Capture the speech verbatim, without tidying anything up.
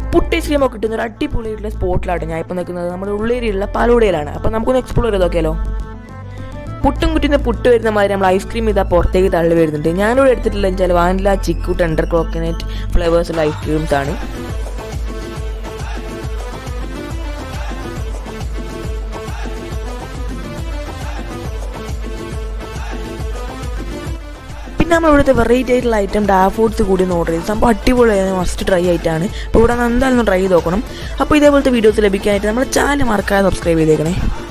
Puttu ice cream ഒക്കെ കിട്ടുന്ന ഒരു അടിപൊളിയായിട്ടുള്ള സ്പോട്ടിലാണ് ഞാൻ ഇപ്പോൾ നിൽക്കുന്നത്. നമ്മുടെ ഉള്ളേരിയുള്ള പാലൂടയിലാണ്. അപ്പോൾ നമുക്കൊന്ന് എക്സ്പ്ലോർ ചെയ്ത് നോക്കിയാലോ. പുട്ടും കുറ്റുന്ന പുട്ട് വരുന്ന മാതിരി നമ്മൾ ഐസ്ക്രീം ഇതാ പുറത്തേക്ക് തള്ളി വരുന്നുണ്ട്. ഞാനിവിടെ എടുത്തിട്ടില്ല വെച്ചാൽ വാനില, ചിക്കു, ടെൻഡർ കോക്കനട്ട് ഫ്ലേവേഴ്സുള്ള ഐസ്ക്രീംസ് ആണ്. പിന്നെ നമ്മൾ ഇവിടുത്തെ വെറൈറ്റി ആയിട്ടുള്ള ഐറ്റം ഡാ ഫുഡ്സ് കൂടി ഒന്ന് ഓർഡർ ചെയ്ത് സംഭവം അടിപൊളിയായ മസ്റ്റ് ട്രൈ ആയിട്ടാണ്. അപ്പോൾ ഇവിടെ എന്തായാലും ട്രൈ ചെയ്ത് നോക്കണം. അപ്പോൾ ഇതേപോലത്തെ വീഡിയോസ് ലഭിക്കാനായിട്ട് നമ്മുടെ ചാനൽ മറക്കാതെ സബ്സ്ക്രൈബ് ചെയ്തേക്കണേ.